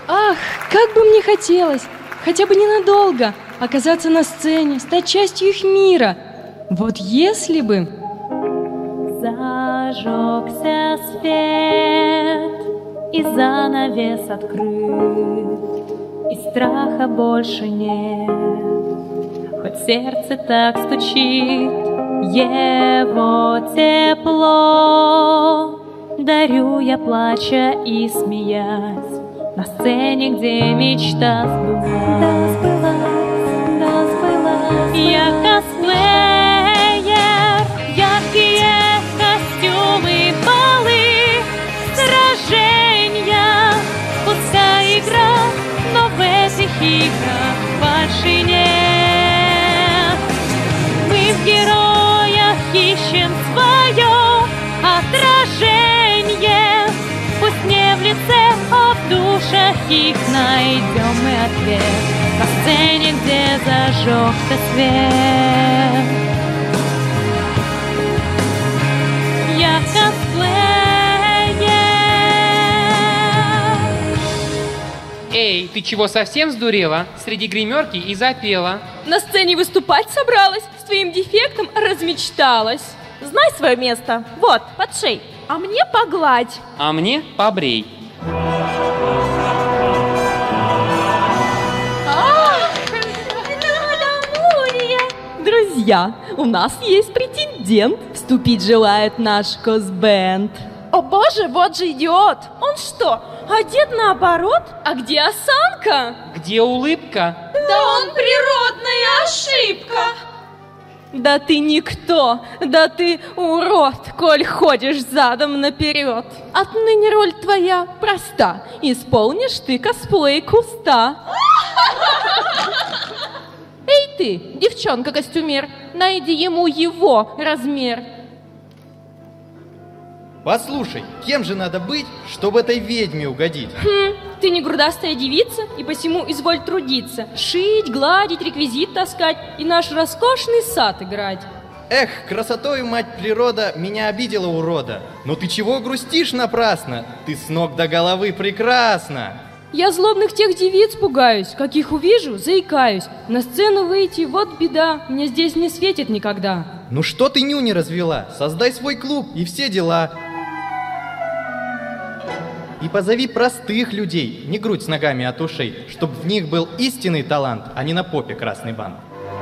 Ах, как бы мне хотелось, хотя бы ненадолго, оказаться на сцене, стать частью их мира. Вот если бы... Зажегся свет, и занавес открыт, и страха больше нет. Хоть сердце так стучит, его тепло дарю я, плача и смеясь, на сцене, где мечта сбылась. Да сбылась. Я косплеер, яркие костюмы, балы, сражения, пускай игра, но в этих играх фальши нет. Мы в героях ищем свое отражение, пусть не в лице, а в душах их найдем мы ответ. На сцене, где зажегся свет, я косплеер. Эй, ты чего, совсем сдурела? Среди гримерки и запела. На сцене выступать собралась, с твоим дефектом размечталась. Знай свое место. Вот, подшей. А мне погладь. А мне побрей. Друзья, у нас есть претендент. Вступить желает наш косбенд. О боже, вот же идиот. Он что, одет наоборот? А где осанка? Где улыбка? Да он природная ошибка. Да ты никто, да ты урод, коль ходишь задом наперед. Отныне роль твоя проста, исполнишь ты косплей куста. Эй ты, девчонка-костюмер, найди ему его размер. Послушай, кем же надо быть, чтобы этой ведьме угодить? Ты не грудастая девица, и посему изволь трудиться, шить, гладить, реквизит таскать и наш роскошный сад играть. Эх, красотой, мать природа, меня обидела урода. Но ты чего грустишь напрасно? Ты с ног до головы прекрасна. Я злобных тех девиц пугаюсь, каких увижу, заикаюсь. На сцену выйти, вот беда, мне здесь не светит никогда. Ну что ты нюни развела? Создай свой клуб и все дела. И позови простых людей, не грудь с ногами от ушей, чтоб в них был истинный талант, а не на попе красный бант.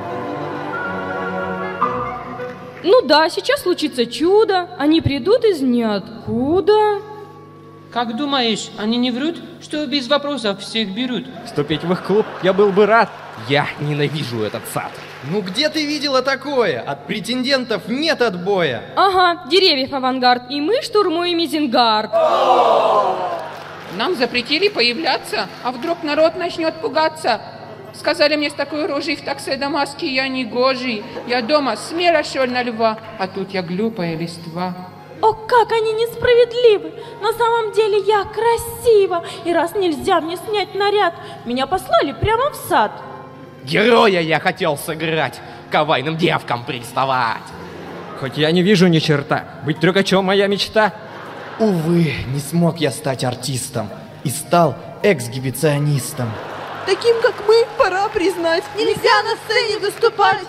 Ну да, сейчас случится чудо, они придут из ниоткуда. Как думаешь, они не врут, что без вопросов всех берут? Вступить в их клуб я был бы рад. Я ненавижу этот сад. Ну где ты видела такое? От претендентов нет отбоя. Ага, деревьев авангард, и мы штурмуем Изенгард. Нам запретили появляться, а вдруг народ начнет пугаться. Сказали мне, с такой рожей в таксе до маски я не гожий. Я дома смело шел на льва, а тут я глупая листва. О, как они несправедливы! На самом деле я красива, и раз нельзя мне снять наряд, меня послали прямо в сад. Героя я хотел сыграть, к кавайным девкам приставать. Хоть я не вижу ни черта, быть трюкачом моя мечта. Увы, не смог я стать артистом и стал эксгибиционистом. Таким, как мы, пора признать, нельзя на сцене выступать.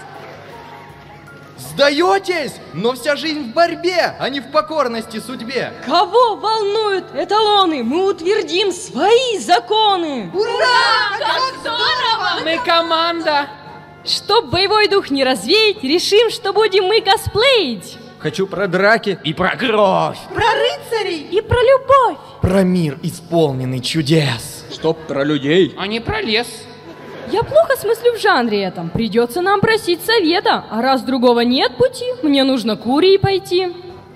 Сдаетесь? Но вся жизнь в борьбе, а не в покорности судьбе. Кого волнуют эталоны? Мы утвердим свои законы. Ура! Как здорово! Мы команда. Чтоб боевой дух не развеять, решим, что будем мы косплеить. Хочу про драки и про кровь. Про рыцарей И про любовь. Про мир, исполненный чудес. Чтоб про людей. А не про лес. Я плохо смыслю в жанре этом. Придется нам просить совета. А раз другого нет пути, мне нужно к Урии пойти.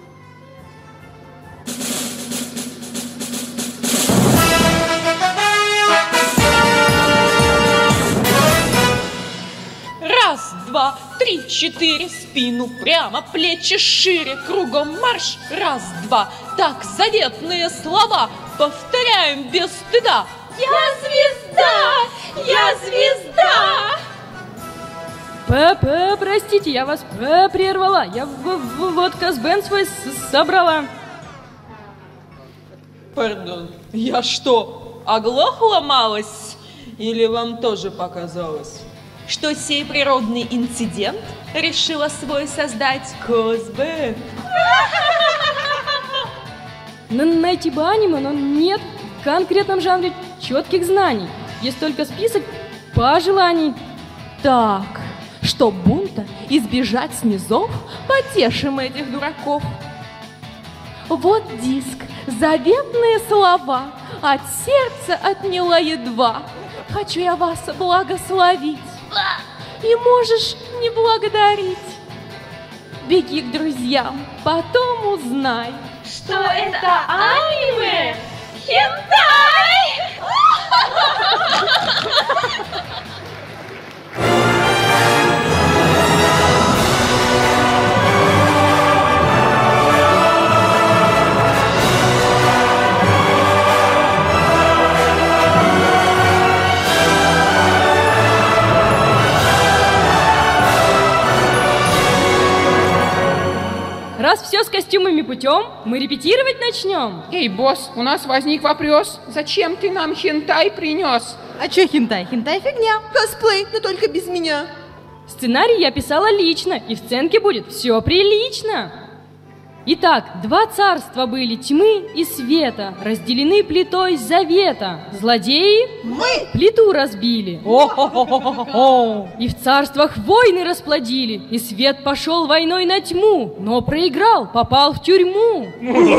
Раз, два, три, четыре, спину прямо, плечи шире, кругом марш. Раз, два, так заветные слова повторяем без стыда. Я звезда! Я звезда! Простите, я вас прервала. Я вот косбенд свой собрала. Пардон, я что, оглохла малость? Или вам тоже показалось, что сей природный инцидент решила свой создать Козбэнд? Найти бы аниме, но нет в конкретном жанре четких знаний. Есть только список пожеланий. Так, чтоб бунта избежать снизов, потешим этих дураков. Вот диск, заветные слова, от сердца отняла едва. Хочу я вас благословить, и можешь не благодарить. Беги к друзьям, потом узнай, что это аниме? Хентай! Раз все с костюмами путем, мы репетировать начнем. Эй, босс, у нас возник вопрос. Зачем ты нам хентай принес? А чё хентай? Хентай фигня. Косплей, но только без меня. Сценарий я писала лично, и в сценке будет все прилично. Итак, два царства были, тьмы и света, разделены плитой завета. Злодеи Мы плиту разбили. И в царствах войны расплодили, и свет пошел войной на тьму, но проиграл, попал в тюрьму.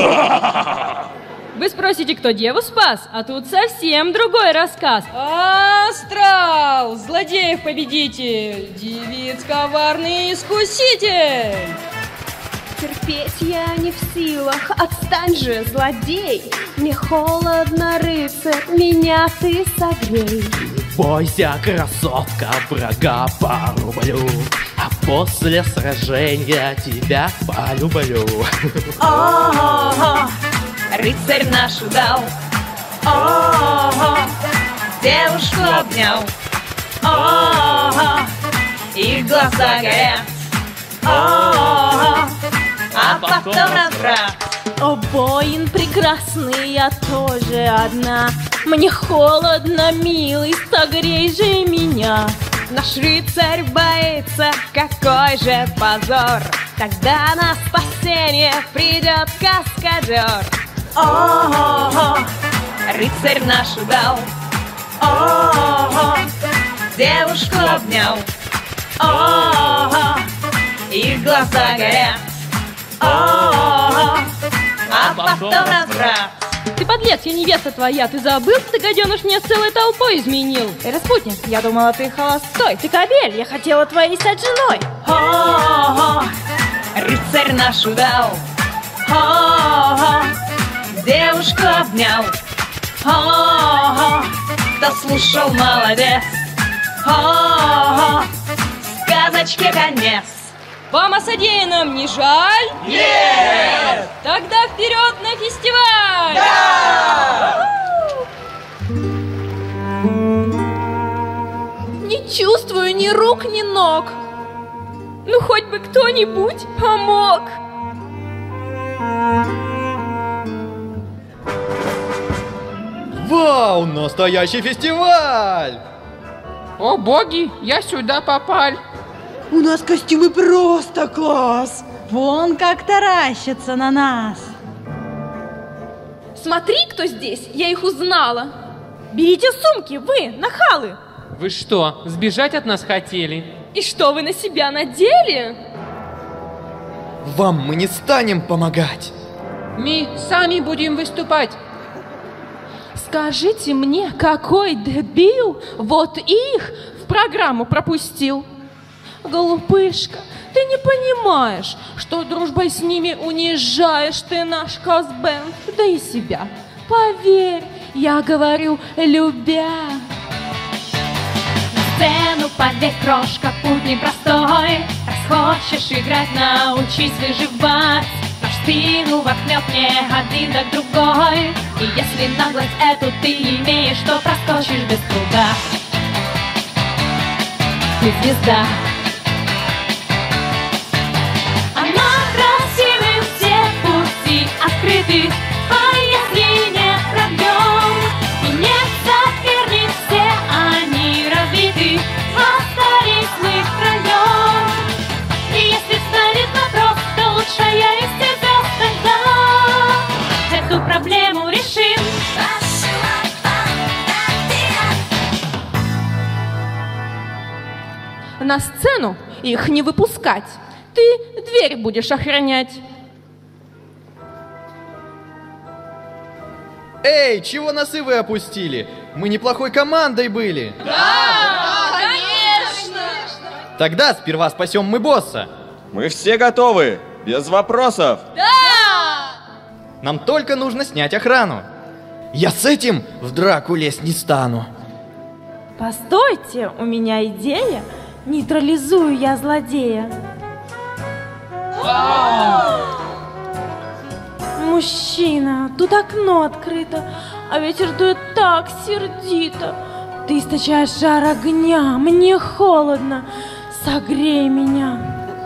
Вы спросите, кто деву спас? А тут совсем другой рассказ. Астрал, злодеев-победитель, девиц коварный искуситель. Терпеть я не в силах, отстань же, злодей. Мне холодно, рыцарь, меня ты согрей. Бойся, красотка, врага порублю, а после сражения тебя полюблю. О-о-о, рыцарь наш удал. О-о-о, девушку обнял. О-о-о, их глаза горят. О-о-о, а потом разврат. О, воин прекрасный, я тоже одна. Мне холодно, милый, согрей же меня. Наш рыцарь боится, какой же позор. Тогда на спасение придет каскадер. О-о-о, рыцарь наш удал. О-о-о, девушку обнял. О-о-о, их глаза горят. О-о-о, а потом разврат. Ты подлец, я невеста твоя, ты забыл, ты, гаденыш, мне с целой толпой изменил. Распутник, я думала, ты холостой. Ты кобель, я хотела твоей стать женой. О-о-о, рыцарь наш удал. О-о-о, девушку обнял. О-о-о, дослушал, молодец. О-о-о, сказочке конец. Вам о содеянном не жаль? Нет! Тогда вперед на фестиваль! Не чувствую ни рук, ни ног. Ну, хоть бы кто-нибудь помог. Вау, настоящий фестиваль! О боги, я сюда попал. У нас костюмы просто класс. Вон как таращится на нас. Смотри, кто здесь, я их узнала. Берите сумки, вы, нахалы. Вы что, сбежать от нас хотели? И что вы на себя надели? Вам мы не станем помогать. Мы сами будем выступать. Скажите мне, какой дебил вот их в программу пропустил? Глупышка, ты не понимаешь, что дружбой с ними унижаешь ты наш Козбэнд, да и себя. Поверь, я говорю, любя. На сцену поверь, крошка, путь непростой. Раз хочешь играть, научись выживать. Наш спину воткнет не один, так другой. И если наглость эту ты имеешь, то проскочишь без труда. Ты звезда. Она красивым, все пути открыты. А если не пробьем и не на сцену, их не выпускать. Ты дверь будешь охранять. Эй, чего носы вы опустили? Мы неплохой командой были. Да, конечно! Тогда сперва спасем мы босса. Мы все готовы, без вопросов. Да! Нам только нужно снять охрану. Я с этим в драку лезть не стану. Постойте, у меня идея. Нейтрализую я злодея. Мужчина, тут окно открыто, а ветер дует так сердито. Ты источаешь жар огня, мне холодно, согрей меня.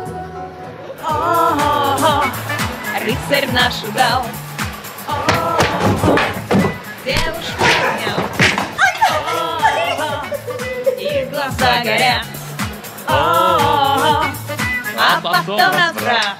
Рыцарь наш удал, девушку обнял, и глаза горят, а потом разврат.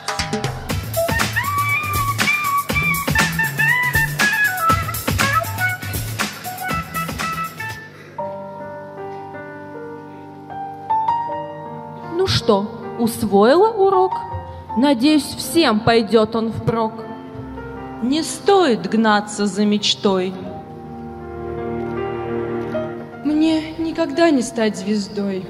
Ну что, усвоила урок? Надеюсь, всем пойдет он впрок. Не стоит гнаться за мечтой. Мне никогда не стать звездой.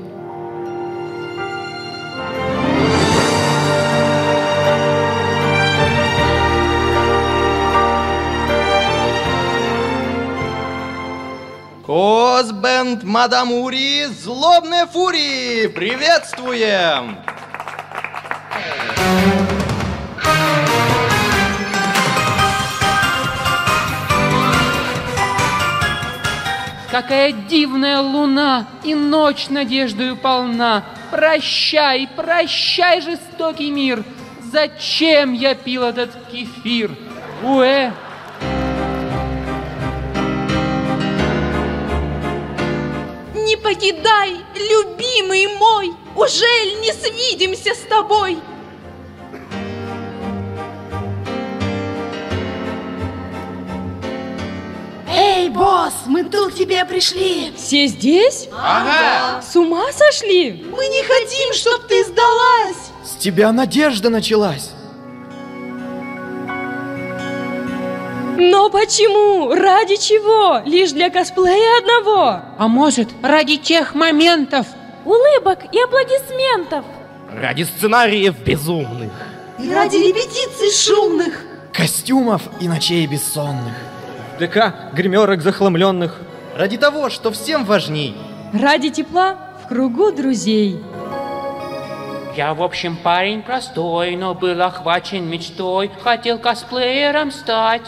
Косбенд, мадам Ури, злобные фурии, приветствуем! Какая дивная луна, и ночь надеждою полна. Прощай, прощай, жестокий мир. Зачем я пил этот кефир? Уэ! Не покидай, любимый мой, ужель не свидимся с тобой? Эй, босс, мы тут к тебе пришли. Все здесь? Ага! С ума сошли? Мы не хотим, чтоб ты сдалась. С тебя надежда началась. Но почему? Ради чего? Лишь для косплея одного? А может, ради тех моментов? Улыбок и аплодисментов. Ради сценариев безумных. И ради репетиций шумных. Костюмов и ночей бессонных. ДК гримерок захламленных. Ради того, что всем важней. Ради тепла в кругу друзей. Я, в общем, парень простой, но был охвачен мечтой. Хотел косплеером стать.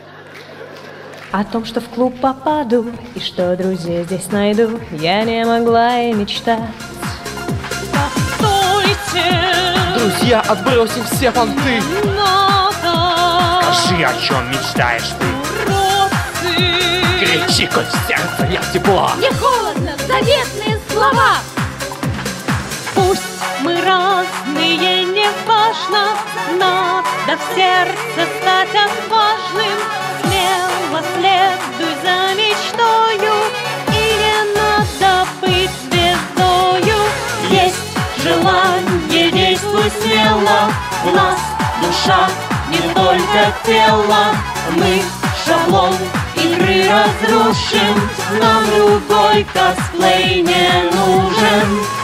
О том, что в клуб попаду и что друзей здесь найду, я не могла и мечтать. Постойте! Друзья, отбросим все понты. Надо! Скажи, о чем мечтаешь ты? Уродцы! Кричи, коль в сердце нет тепла. Мне холодно, заветные слова. Пусть мы разные, не важно, надо в сердце стать отважным. Смело следуй за мечтою, и не надо быть звездою. Есть желание, действуй смело, в нас душа, не только тело. Мы шаблон игры разрушим, нам другой косплей не нужен.